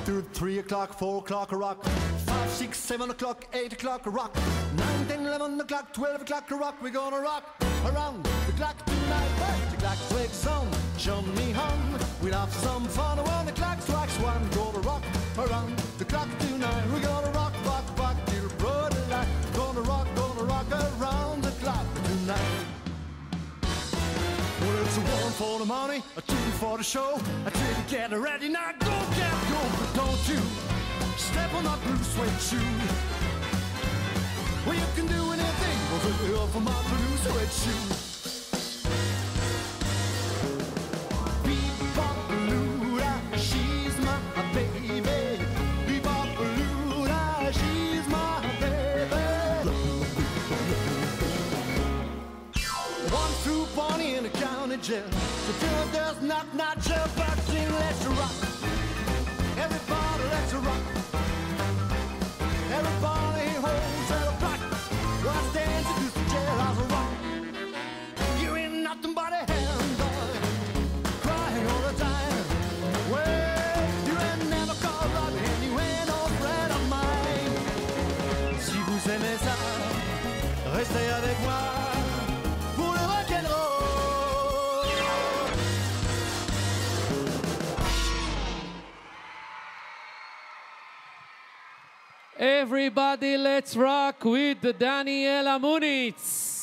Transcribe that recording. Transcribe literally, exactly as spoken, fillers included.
two, three o'clock, four o'clock, a rock. Five, six, seven o'clock, eight o'clock, a rock. Nine, ten, eleven o'clock, twelve o'clock, a rock. We're gonna rock around the clock tonight. Hey, the clock strikes on, show me home. We'll have some fun when the clock strikes one. Gonna rock around the clock tonight. We're gonna rock, rock, rock till broad light. Gonna rock, gonna rock around the clock tonight. Well, it's a one for the money, a two for the show, a three to get ready. Now go, get go, but don't you step on that blue suede shoe. Well, you can do anything over for my blue suede shoe. Beep-bop-a-loo-da, she's my baby. Beep-bop-a-loo-da, she's my baby. One through Bonnie in the county jail. The girl does not not jump back in. Let's rock. Everybody, let's rock. Everybody holds at a rock. What's dancing to the jailhouse rock? You ain't nothing but a hand boy, crying all the time. Well, you ain't never called up and you ain't no friend of mine. Si vous aimez ça, restez avec moi. Everybody, let's rock with Daniela MUNITS.